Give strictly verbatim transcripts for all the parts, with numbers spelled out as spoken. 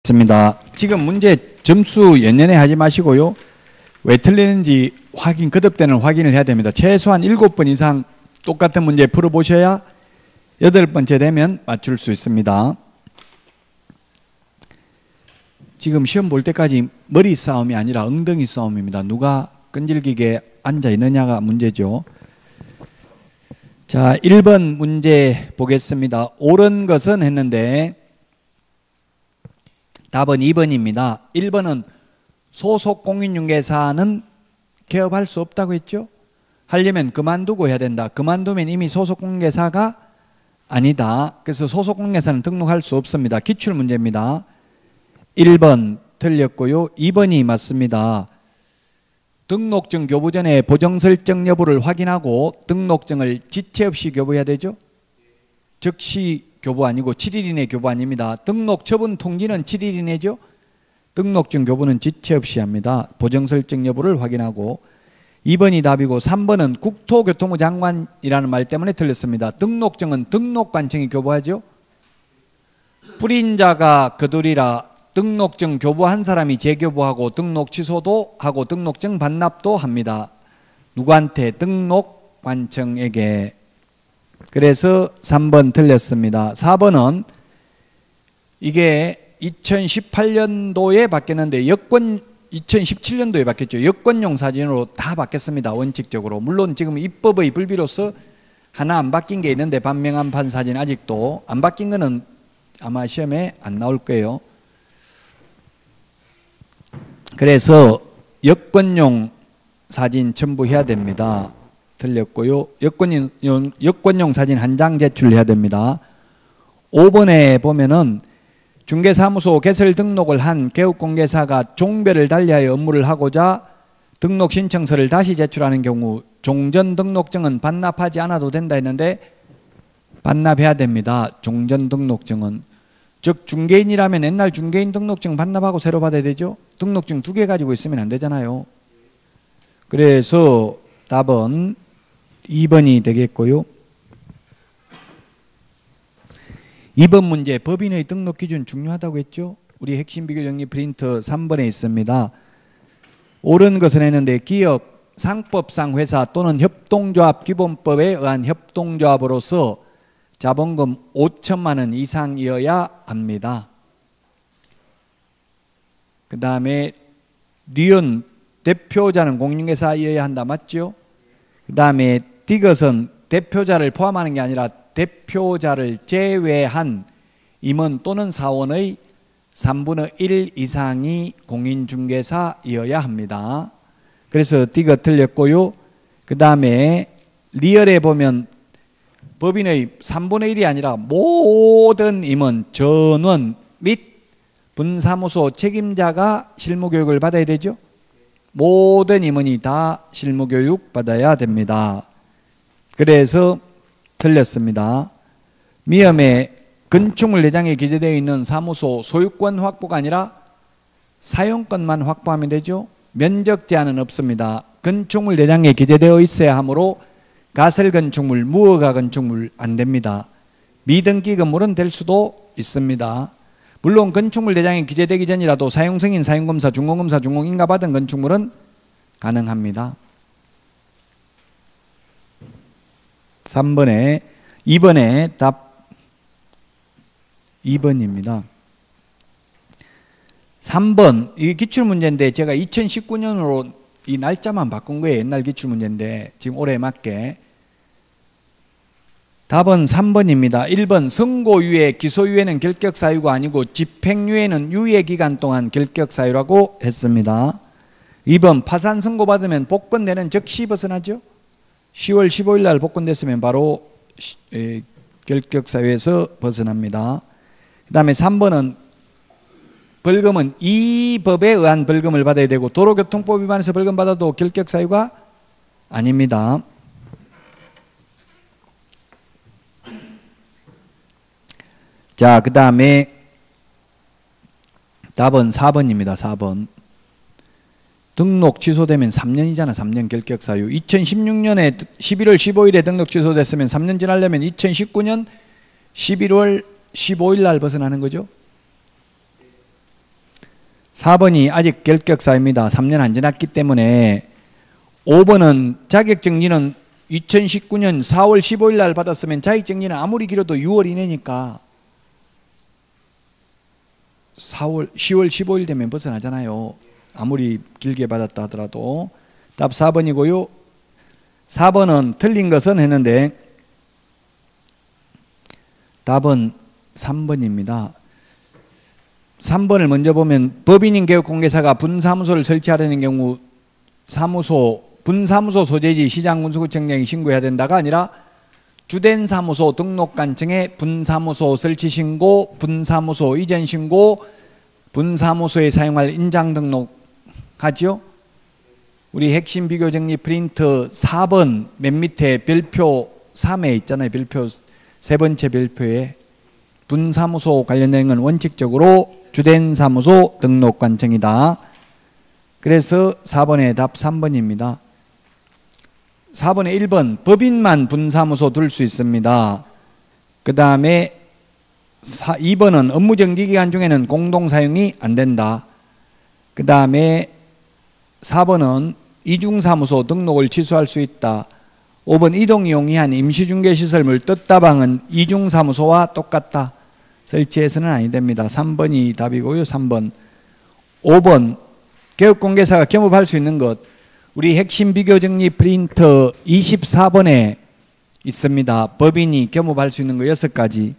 습니다. 지금 문제 점수 연연해 하지 마시고요. 왜 틀리는지 확인, 거듭되는 확인을 해야 됩니다. 최소한 일곱 번 이상 똑같은 문제 풀어보셔야 여덟 번째 되면 맞출 수 있습니다. 지금 시험 볼 때까지 머리 싸움이 아니라 엉덩이 싸움입니다. 누가 끈질기게 앉아 있느냐가 문제죠. 자, 일 번 문제 보겠습니다. 옳은 것은 했는데 답은 이 번입니다. 일 번은 소속 공인중개사는 개업할 수 없다고 했죠. 하려면 그만두고 해야 된다. 그만두면 이미 소속 공인중개사가 아니다. 그래서 소속 공인중개사는 등록할 수 없습니다. 기출문제입니다. 일 번 틀렸고요. 이 번이 맞습니다. 등록증 교부 전에 보정설정 여부를 확인하고 등록증을 지체 없이 교부해야 되죠. 즉시 교부 아니고 칠 일 이내 교부 아닙니다. 등록 처분 통지는 칠 일 이내죠. 등록증 교부는 지체 없이 합니다. 보정설정 여부를 확인하고. 이 번이 답이고 삼 번은 국토교통부 장관이라는 말 때문에 틀렸습니다. 등록증은 등록관청이 교부하죠. 불인자가 거두리라 등록증 교부한 사람이 재교부하고 등록 취소도 하고 등록증 반납도 합니다. 누구한테? 등록관청에게. 그래서 삼 번 틀렸습니다. 사 번은 이게 이천십팔 년도에 바뀌었는데 여권 이천십칠 년도에 바뀌었죠. 여권용 사진으로 다 바뀌었습니다. 원칙적으로. 물론 지금 입법의 불비로서 하나 안 바뀐 게 있는데 반명한판 사진 아직도 안 바뀐 거는 아마 시험에 안 나올 거예요. 그래서 여권용 사진 첨부해야 됩니다. 틀렸고요. 여권용, 여권용 사진 한 장 제출해야 됩니다. 오 번에 보면은 중개사무소 개설 등록을 한 개업공개사가 종별을 달리하여 업무를 하고자 등록 신청서를 다시 제출하는 경우 종전 등록증은 반납하지 않아도 된다 했는데 반납해야 됩니다. 종전 등록증은. 즉 중개인이라면 옛날 중개인 등록증 반납하고 새로 받아야 되죠. 등록증 두 개 가지고 있으면 안 되잖아요. 그래서 답은 이 번이 되겠고요. 이 번 문제 법인의 등록 기준 중요하다고 했죠. 우리 핵심 비교 정리 프린트 삼 번에 있습니다. 옳은 것은 했는데 기업, 상법상 회사 또는 협동조합 기본법에 의한 협동조합으로서 자본금 오천만 원 이상이어야 합니다. 그 다음에 리은 대표자는 공인중개사이어야 한다. 맞죠? 그 다음에 디귿은 대표자를 포함하는 게 아니라 대표자를 제외한 임원 또는 사원의 삼분의 일 이상이 공인중개사이어야 합니다. 그래서 디귿 틀렸고요. 그 다음에 리얼에 보면 법인의 삼분의 일이 아니라 모든 임원, 전원 및 분사무소 책임자가 실무교육을 받아야 되죠. 모든 임원이 다 실무교육 받아야 됩니다. 그래서 틀렸습니다. 미음에 건축물 내장에 기재되어 있는 사무소 소유권 확보가 아니라 사용권만 확보하면 되죠. 면적 제한은 없습니다. 건축물 내장에 기재되어 있어야 하므로 가설 건축물, 무허가 건축물 안 됩니다. 미등기 건물은 될 수도 있습니다. 물론 건축물 내장에 기재되기 전이라도 사용승인, 사용검사, 준공검사, 준공인가 받은 건축물은 가능합니다. 삼 번에 이 번에 답 이 번입니다. 삼 번 이게 기출문제인데 제가 이천십구 년으로 이 날짜만 바꾼 거예요. 옛날 기출문제인데 지금 올해에 맞게. 답은 삼 번입니다. 일 번 선고유예, 기소유예는 결격사유가 아니고 집행유예는 유예기간 동안 결격사유라고 했습니다. 이 번 파산 선고받으면 복권되는 즉시 벗어나죠. 시월 십오일 날 복권됐으면 바로 에, 결격사유에서 벗어납니다. 그 다음에 삼 번은 벌금은 이 법에 의한 벌금을 받아야 되고 도로교통법 위반해서 벌금 받아도 결격사유가 아닙니다. 자, 그 다음에 답은 사 번입니다. 사 번. 등록 취소되면 삼 년이잖아. 삼 년 결격사유. 이천십육 년에 십일월 십오일에 등록 취소됐으면 삼 년 지나려면 이천십구 년 십일월 십오일 날 벗어나는 거죠. 사 번이 아직 결격사유입니다. 삼 년 안 지났기 때문에. 오 번은 자격정지는 이천십구 년 사월 십오일 날 받았으면 자격정지는 아무리 길어도 유월 이내니까 사월, 시월 십오일 되면 벗어나잖아요. 아무리 길게 받았다 하더라도. 답 사 번이고요. 사 번은 틀린 것은 했는데 답은 삼 번입니다. 삼 번을 먼저 보면 법인인 개업공개사가 분사무소를 설치하려는 경우 사무소, 분사무소 소재지 시장군수구청장이 신고해야 된다가 아니라 주된 사무소 등록관청에 분사무소 설치 신고, 분사무소 이전 신고, 분사무소에 사용할 인장 등록하죠. 우리 핵심 비교 정리 프린트 사 번 맨 밑에 별표 삼에 있잖아요. 별표 세 번째 별표에 분사무소 관련된 건 원칙적으로 주된 사무소 등록관청이다. 그래서 사 번의 답 삼 번입니다. 사 번의 일 번 법인만 분사무소 둘 수 있습니다. 그 다음에 이 번은 업무정지 기간 중에는 공동사용이 안 된다. 그 다음에 사 번은 이중사무소 등록을 취소할 수 있다. 오 번 이동이용이한 임시중개시설물 뜻다방은 이중사무소와 똑같다. 설치해서는 아니 됩니다. 삼 번이 답이고요. 삼 번. 오 번 개업공개사가 겸업할 수 있는 것. 우리 핵심 비교정리 프린터 이십사 번에 있습니다. 법인이 겸업할 수 있는 거 여섯 가지.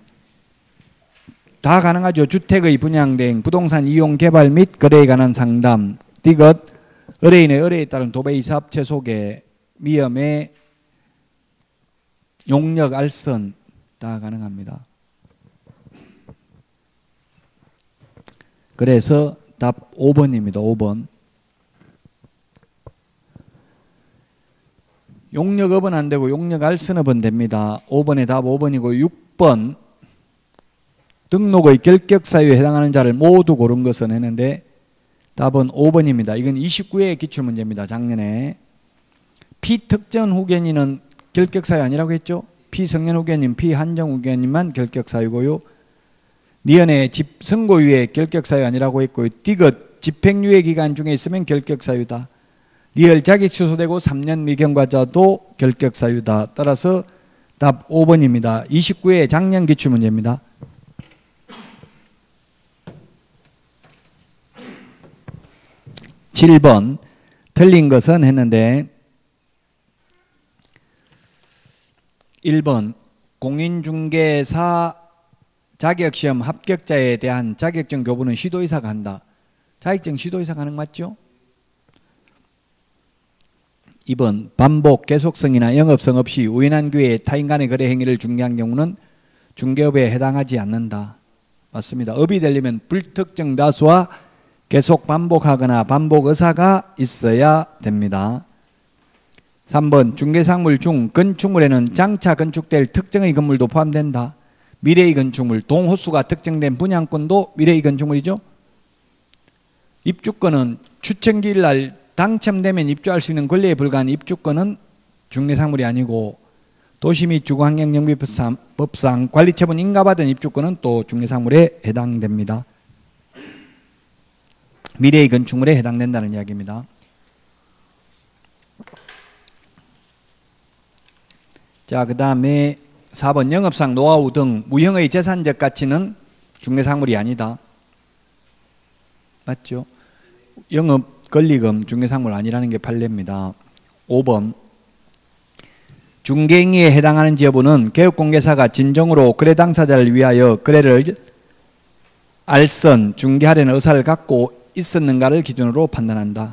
다 가능하죠. 주택의 분양대행, 부동산 이용 개발 및 거래에 관한 상담, 디귿, 의뢰인의 의뢰에 따른 도배이사업체 소개, 미염의 용역 알선 다 가능합니다. 그래서 답 오 번입니다. 오 번. 용역업은 안 되고 용역 알선업은 됩니다. 오 번의 답 오 번이고 육 번 등록의 결격사유에 해당하는 자를 모두 고른 것은 했는데 답은 오 번입니다. 이건 이십구 회의 기출문제입니다. 작년에. 피특정 후견인은 결격사유 아니라고 했죠? 피성년 후견인, 피한정 후견인만 결격사유고요. 니은의 집 선고유예 결격사유 아니라고 했고요. 디귿 집행유예 기간 중에 있으면 결격사유다. 리얼 자격 취소되고 삼 년 미경과자도 결격사유다. 따라서 답 오 번입니다. 이십구 회 작년 기출문제입니다. 칠 번 틀린 것은 했는데 일 번 공인중개사 자격시험 합격자에 대한 자격증 교부는 시도의사가 한다. 자격증 시도의사가 하는 거 맞죠? 이 번 반복, 계속성이나 영업성 없이 우연한 기회에 타인 간의 거래 행위를 중개한 경우는 중개업에 해당하지 않는다. 맞습니다. 업이 되려면 불특정 다수와 계속 반복하거나 반복 의사가 있어야 됩니다. 삼 번 중개상물 중 건축물에는 장차 건축될 특정의 건물도 포함된다. 미래의 건축물, 동호수가 특정된 분양권도 미래의 건축물이죠. 입주권은 추천기일 날 당첨되면 입주할 수 있는 권리에 불과한 입주권은 중개상물이 아니고 도시 및 주거환경정비법상 관리처분 인가받은 입주권은 또 중개상물에 해당됩니다. 미래의 건축물에 해당된다는 이야기입니다. 자, 그 다음에 사 번 영업상 노하우 등 무형의 재산적 가치는 중개상물이 아니다. 맞죠? 영업 권리금 중개상물 아니라는 게 판례입니다. 오 번 중개행위에 해당하는지 여부는 개업공개사가 진정으로 거래 당사자를 위하여 거래를 알선, 중개하려는 의사를 갖고 있었는가를 기준으로 판단한다.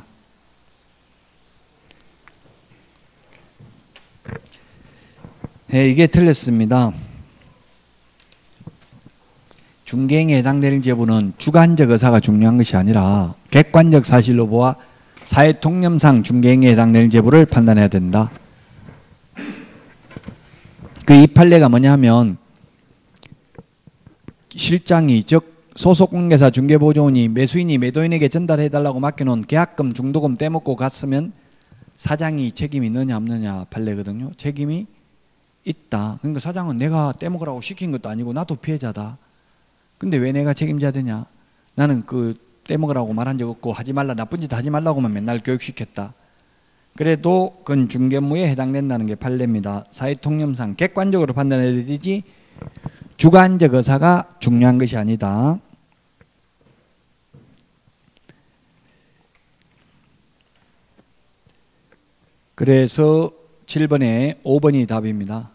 네, 이게 틀렸습니다. 중개행위에 해당되는지 여부는 주관적 의사가 중요한 것이 아니라 객관적 사실로 보아 사회통념상 중개행위에 해당되는지 여부를 판단해야 된다. 그 이 판례가 뭐냐 하면 실장이 즉 소속공개사 중개보조원이 매수인이 매도인에게 전달해달라고 맡겨놓은 계약금 중도금 떼먹고 갔으면 사장이 책임이 있느냐 없느냐 판례거든요. 책임이 있다. 그러니까 사장은 내가 떼먹으라고 시킨 것도 아니고 나도 피해자다. 근데 왜 내가 책임져야 되냐? 나는 그 떼먹으라고 말한 적 없고 하지 말라, 나쁜 짓 하지 말라고만 맨날 교육시켰다. 그래도 그건 중개무에 해당된다는 게 판례입니다. 사회통념상 객관적으로 판단해야 되지 주관적 의사가 중요한 것이 아니다. 그래서 칠 번에 오 번이 답입니다.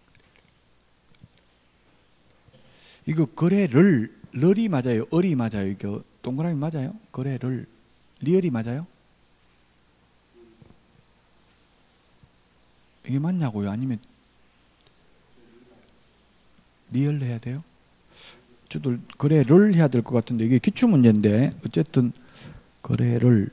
이거 거래를 럴이 맞아요? 을이 맞아요? 이거 동그라미 맞아요? 거래를 리얼이 맞아요? 이게 맞냐고요? 아니면 리얼 해야 돼요? 저도 거래를 해야 될 것 같은데 이게 기출문제인데 어쨌든 거래를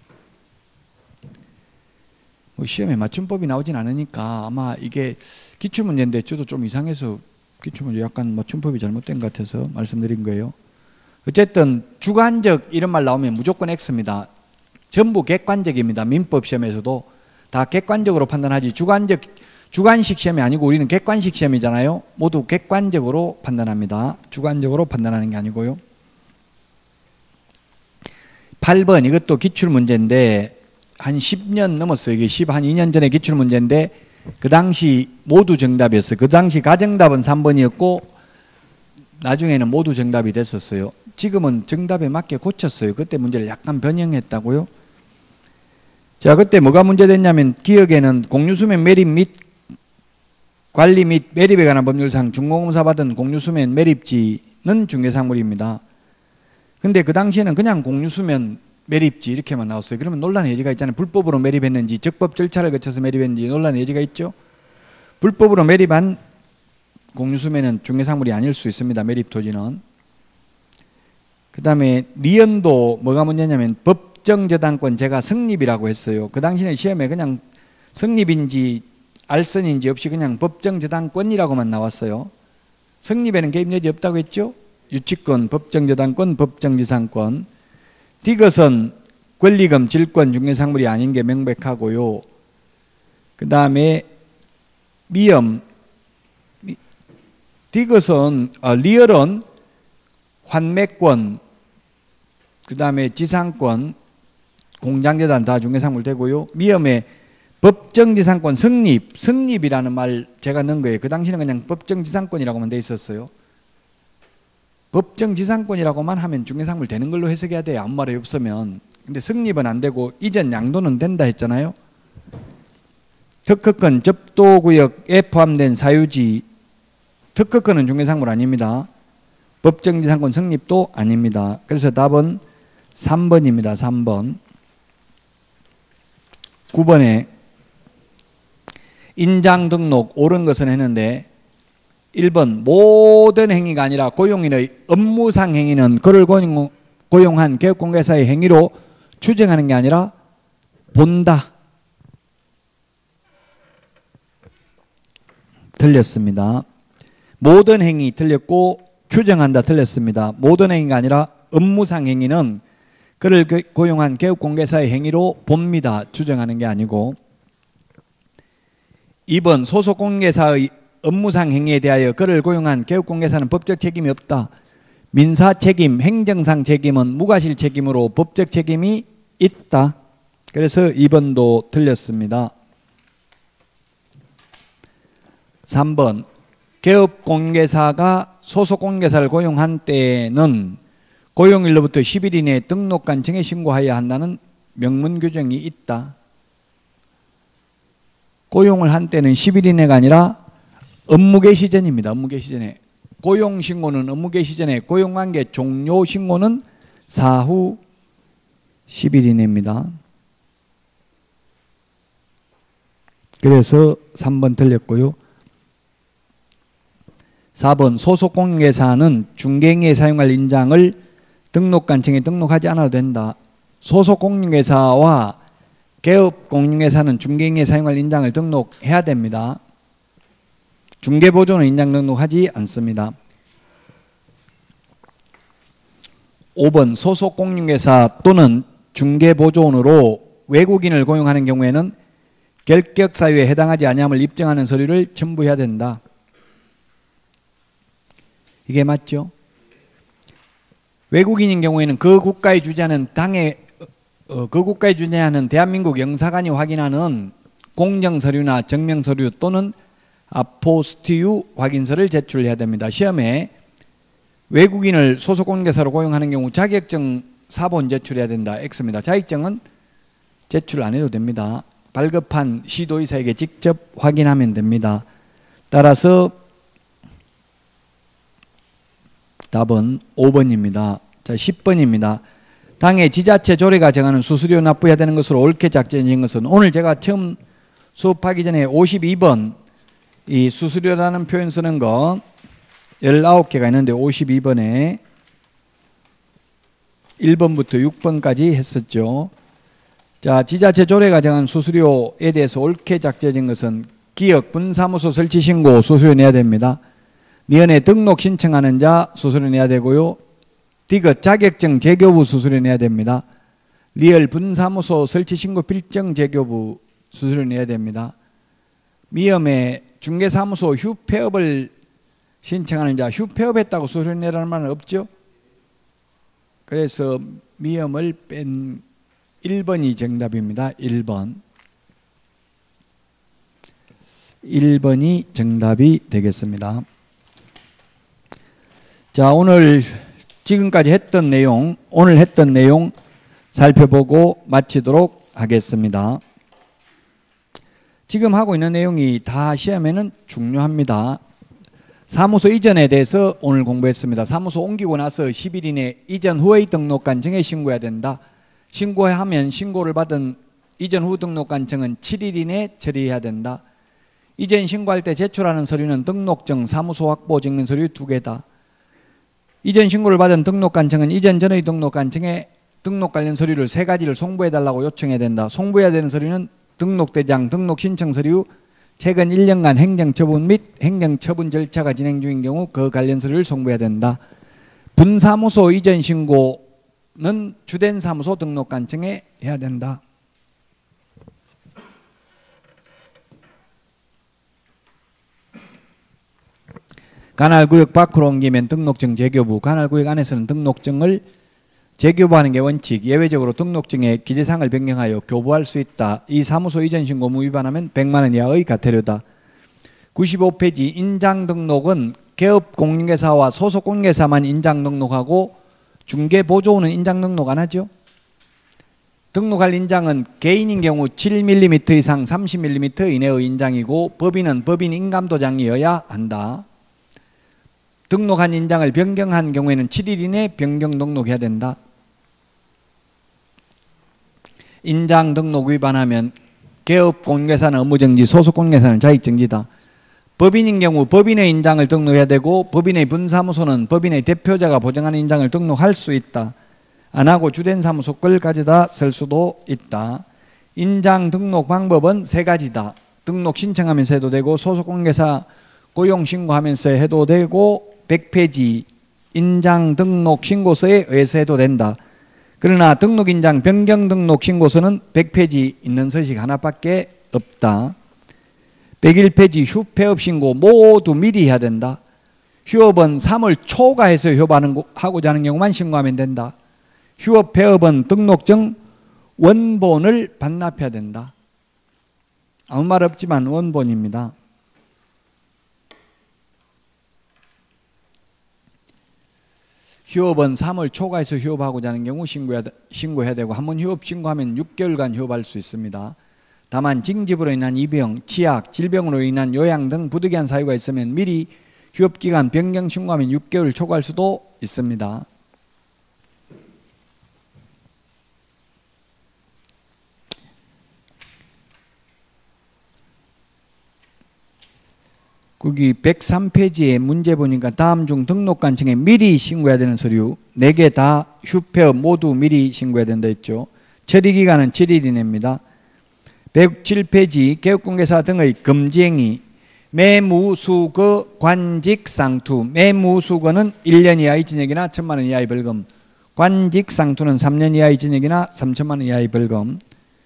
뭐 시험에 맞춤법이 나오진 않으니까 아마 이게 기출문제인데 저도 좀 이상해서 기출문제 약간 맞춤법이 잘못된 것 같아서 말씀드린 거예요. 어쨌든 주관적 이런 말 나오면 무조건 X입니다. 전부 객관적입니다. 민법 시험에서도 다 객관적으로 판단하지 주관적 주관식 시험이 아니고 우리는 객관식 시험이잖아요. 모두 객관적으로 판단합니다. 주관적으로 판단하는 게 아니고요. 팔 번 이것도 기출문제인데 한 십 년 넘었어요. 이게 십 한 이 년 전에 기출문제인데 그 당시 모두 정답이었어요. 그 당시 가정답은 삼 번이었고 나중에는 모두 정답이 됐었어요. 지금은 정답에 맞게 고쳤어요. 그때 문제를 약간 변형했다고요. 자, 그때 뭐가 문제됐냐면 기억에는 공유수면 매립 및 관리 및 매립에 관한 법률상 준공검사 받은 공유수면 매립지는 중개사물입니다. 근데 그 당시에는 그냥 공유수면 매립지 이렇게만 나왔어요. 그러면 논란의 여지가 있잖아요. 불법으로 매립했는지 적법 절차를 거쳐서 매립했는지 논란의 여지가 있죠. 불법으로 매립한 공유수면은 중개사물이 아닐 수 있습니다. 매립 토지는. 그 다음에 리연도 뭐가 문제냐면 법정저당권 제가 성립이라고 했어요. 그 당시에는 시험에 그냥 성립인지 알선인지 없이 그냥 법정저당권이라고만 나왔어요. 성립에는 개입 여지 없다고 했죠. 유치권, 법정저당권, 법정지상권. 디귿은 권리금, 질권, 중개사물이 아닌 게 명백하고요. 그 다음에 미엄, 디귿은 아, 리얼은 환매권, 그 다음에 지상권, 공장재단 다 중개사물 되고요. 미엄의 법정지상권 성립, 성립이라는 말 제가 넣은 거예요. 그 당시는 그냥 법정지상권이라고만 돼 있었어요. 법정지상권이라고만 하면 중개사물 되는 걸로 해석해야 돼요. 아무 말이 없으면. 근데 성립은 안 되고 이전 양도는 된다 했잖아요. 특허권 접도구역에 포함된 사유지, 특허권은 중개사물 아닙니다. 법정지상권 성립도 아닙니다. 그래서 답은 삼 번입니다. 삼 번. 구 번에 인장 등록 옳은 것은 했는데 일 번 모든 행위가 아니라 고용인의 업무상 행위는 그를 고용한 개업공개사의 행위로 추정하는 게 아니라 본다. 틀렸습니다. 모든 행위 틀렸고 추정한다 틀렸습니다. 모든 행위가 아니라 업무상 행위는 그를 고용한 개업공개사의 행위로 봅니다. 추정하는 게 아니고. 이 번 소속공개사의 업무상 행위에 대하여 그를 고용한 개업공개사는 법적 책임이 없다. 민사책임, 행정상 책임은 무과실 책임으로 법적 책임이 있다. 그래서 이 번도 틀렸습니다. 삼 번 개업공개사가 소속공개사를 고용한 때에는 고용일로부터 십 일 이내에 등록관청에 신고하여야 한다는 명문 규정이 있다. 고용을 한 때는 십 일 이내가 아니라 업무 개시 전입니다. 업무 개시 전에. 고용 신고는 업무 개시 전에, 고용관계 종료 신고는 사후 십 일 이내입니다. 그래서 삼 번 틀렸고요. 사 번 소속공개사는 중개행위에 사용할 인장을 등록관청에 등록하지 않아도 된다. 소속공개사와 개업공개사는 중개행위에 사용할 인장을 등록해야 됩니다. 중개보조는 인장 등록하지 않습니다. 오 번 소속공인회사 또는 중개보조원으로 외국인을 고용하는 경우에는 결격사유에 해당하지 아니함을 입증하는 서류를 첨부해야 된다. 이게 맞죠? 외국인인 경우에는 그 국가에 주재하는 당의 어, 그 국가에 주재하는 대한민국 영사관이 확인하는 공정 서류나 증명 서류 또는 아포스티유 확인서를 제출해야 됩니다. 시험에 외국인을 소속 공인중개사로 고용하는 경우 자격증 사본 제출해야 된다. X입니다. 자격증은 제출 안 해도 됩니다. 발급한 시도의사에게 직접 확인하면 됩니다. 따라서 답은 오 번입니다. 자, 십 번입니다. 당의 지자체 조례가 정하는 수수료 납부해야 되는 것으로 옳게 작정된 것은 오늘 제가 처음 수업하기 전에 오십이 번 이 수수료라는 표현 쓰는 거 열아홉 개가 있는데 오십이 번에 일 번부터 육 번까지 했었죠. 자, 지자체 조례가 정한 수수료에 대해서 옳게 작정된 것은 기업 분사무소 설치 신고 수수료 내야 됩니다. 미연에 등록 신청하는 자 수수료 내야 되고요. 디귿 자격증 재교부 수수료 내야 됩니다. 리얼 분사무소 설치 신고 필정 재교부 수수료 내야 됩니다. 미연에 중개사무소 휴폐업을 신청하는 자 휴폐업했다고 수수료 내라는 말은 없죠. 그래서 미연을 뺀 일 번이 정답입니다. 일 번. 일 번이 정답이 되겠습니다. 자, 오늘 지금까지 했던 내용, 오늘 했던 내용 살펴보고 마치도록 하겠습니다. 지금 하고 있는 내용이 다 시험에는 중요합니다. 사무소 이전에 대해서 오늘 공부했습니다. 사무소 옮기고 나서 십 일 이내 이전 후의 등록관 정에 신고해야 된다. 신고하면 신고를 받은 이전 후 등록관청은 칠 일 이내 처리해야 된다. 이전 신고할 때 제출하는 서류는 등록증, 사무소 확보 증명 서류 두 개다. 이전 신고를 받은 등록관청은 이전 전의 등록관청에 등록 관련 서류를 세 가지를 송부해달라고 요청해야 된다. 송부해야 되는 서류는 등록대장, 등록신청 서류, 최근 일 년간 행정처분 및 행정처분 절차가 진행 중인 경우 그 관련 서류를 송부해야 된다. 분사무소 이전 신고는 주된 사무소 등록관청에 해야 된다. 관할구역 밖으로 옮기면 등록증 재교부, 관할구역 안에서는 등록증을 재교부하는 게 원칙, 예외적으로 등록증의 기재사항을 변경하여 교부할 수 있다. 이 사무소 이전 신고 의무 위반하면 백만 원 이하의 과태료다. 구십오 페이지 인장 등록은 개업 공인중개사와 소속 공인중개사만 인장 등록하고 중개보조원은 인장 등록 안 하죠. 등록할 인장은 개인인 경우 칠 밀리미터 이상 삼십 밀리미터 이내의 인장이고 법인은 법인 인감도장이어야 한다. 등록한 인장을 변경한 경우에는 칠 일 이내 변경 등록해야 된다. 인장 등록 위반하면 개업 공인중개사는 업무정지, 소속 공인중개사는 자격정지다. 법인인 경우 법인의 인장을 등록해야 되고 법인의 분사무소는 법인의 대표자가 보증하는 인장을 등록할 수 있다. 안 하고 주된 사무소 걸 가져다 쓸 수도 있다. 인장 등록 방법은 세 가지다. 등록 신청하면서 해도 되고 소속 공인중개사 고용 신고하면서 해도 되고 백 페이지 인장 등록 신고서에 의해서 해도 된다. 그러나 등록인장 변경 등록 신고서는 백 페이지 있는 서식 하나밖에 없다. 백일 페이지 휴폐업 신고 모두 미리 해야 된다. 휴업은 삼월 초과해서 휴업하고자 하는 경우만 신고하면 된다. 휴업 폐업은 등록증 원본을 반납해야 된다. 아무 말 없지만 원본입니다. 휴업은 삼월 초과해서 휴업하고자 하는 경우 신고해야, 신고해야 되고 한번 휴업 신고하면 육 개월간 휴업할 수 있습니다. 다만 징집으로 인한 입영, 치약, 질병으로 인한 요양 등 부득이한 사유가 있으면 미리 휴업기간 변경 신고하면 육 개월 초과할 수도 있습니다. 거기 백삼 페이지에 문제 보니까 다음 중 등록관청에 미리 신고해야 되는 서류 네 개 다 휴폐업 모두 미리 신고해야 된다 했죠. 처리기간은 칠 일 이내입니다. 백칠 페이지 개업공개사 등의 금지행위 매무수거 관직상투 매무수거는 일 년 이하의 징역이나 천만 원 이하의 벌금, 관직상투는 삼 년 이하의 징역이나 삼천만 원 이하의 벌금.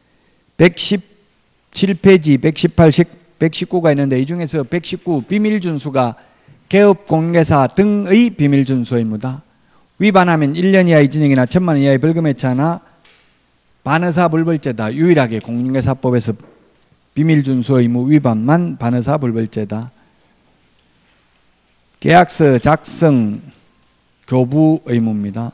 백십칠 페이지 백십팔, 백십구가 있는데 이 중에서 백십구 비밀준수가 개업공개사 등의 비밀준수입니다. 위반하면 일 년 이하의 징역이나 천만 원 이하의 벌금에 처하나 반의사 불벌죄다. 유일하게 공인중개사법에서 비밀준수 의무 위반만 반의사 불벌죄다. 계약서 작성 교부 의무입니다.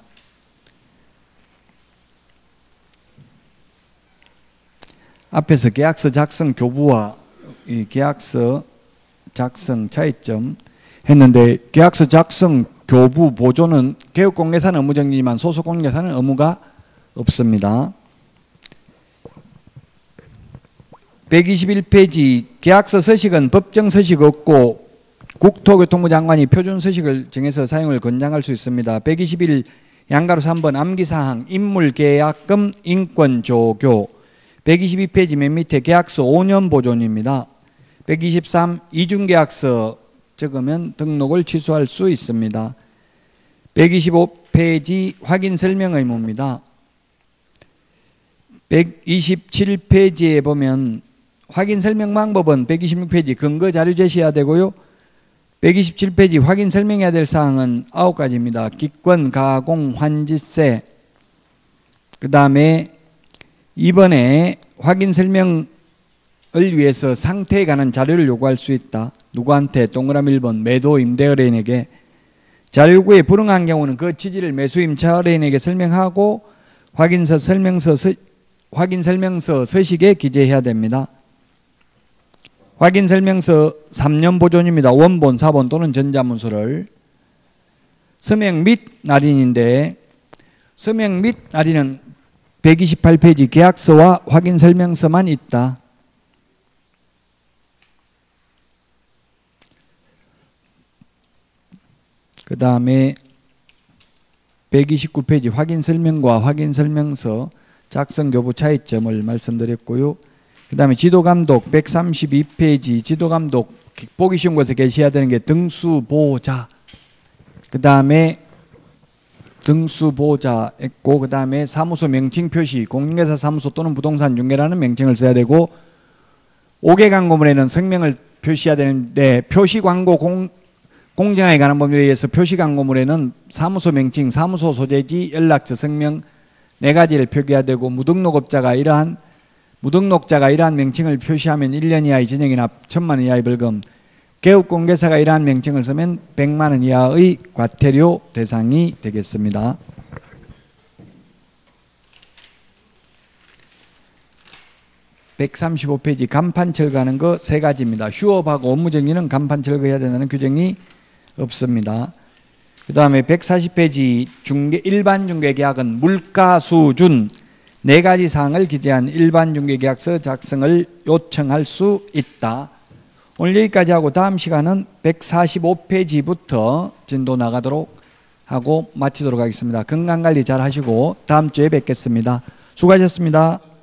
앞에서 계약서 작성 교부와 이 계약서 작성 차이점 했는데, 계약서 작성 교부 보조는 개업공개사는 의무정지지만 소속공개사는 의무가 없습니다. 백이십일 페이지 계약서 서식은 법정 서식 없고 국토교통부 장관이 표준 서식을 정해서 사용을 권장할 수 있습니다. 백이십일 양가로 삼 번 암기사항 인물계약금 인권조교. 백이십이 페이지 맨 밑에 계약서 오 년 보존입니다. 백이십삼 이중계약서 적으면 등록을 취소할 수 있습니다. 백이십오 페이지 확인 설명 의무입니다. 백이십칠 페이지에 보면 확인 설명 방법은 백이십육 페이지 근거 자료 제시해야 되고요. 백이십칠 페이지 확인 설명해야 될 사항은 아홉 가지입니다. 기권, 가공, 환지세. 그 다음에 이번에 확인 설명을 위해서 상태에 관한 자료를 요구할 수 있다. 누구한테? 동그라미 일 번 매도 임대의뢰인에게. 자료 요구에 불응한 경우는 그 취지를 매수 임차 의뢰인에게 설명하고 확인서 설명서 서, 확인 설명서 서식에 기재해야 됩니다. 확인 설명서 삼 년 보존입니다. 원본, 사본 또는 전자문서를. 서명 및 날인인데 서명 및 날인은 백이십팔 페이지 계약서와 확인 설명서만 있다. 그 다음에 백이십구 페이지 확인 설명과 확인 설명서 작성 교부 차이점을 말씀드렸고요. 그 다음에 지도감독 백삼십이 페이지 지도감독 보기 쉬운 곳에 계셔야 되는 게 등수보호자. 그 다음에 등수보호자 있고, 그 다음에 사무소 명칭 표시 공인중개사 사무소 또는 부동산 중개라는 명칭을 써야 되고, 오 개 광고물에는 성명을 표시해야 되는데 표시 광고 공, 공정하게 관한 법률에 의해서 표시 광고물에는 사무소 명칭, 사무소 소재지, 연락처, 성명 네 가지를 표기해야 되고, 무등록업자가 이러한 무등록자가 이러한 명칭을 표시하면 일 년 이하의 징역이나 천만 원 이하의 벌금, 개업공개사가 이러한 명칭을 쓰면 백만 원 이하의 과태료 대상이 되겠습니다. 백삼십오 페이지 간판 철거하는 거 세 가지입니다. 휴업하고 업무정지는 간판 철거해야 된다는 규정이 없습니다. 그 다음에 백사십 페이지 중개, 일반 중개계약은 물가 수준 네 가지 사항을 기재한 일반 중개계약서 작성을 요청할 수 있다. 오늘 여기까지 하고 다음 시간은 백사십오 페이지부터 진도 나가도록 하고 마치도록 하겠습니다. 건강관리 잘 하시고 다음 주에 뵙겠습니다. 수고하셨습니다.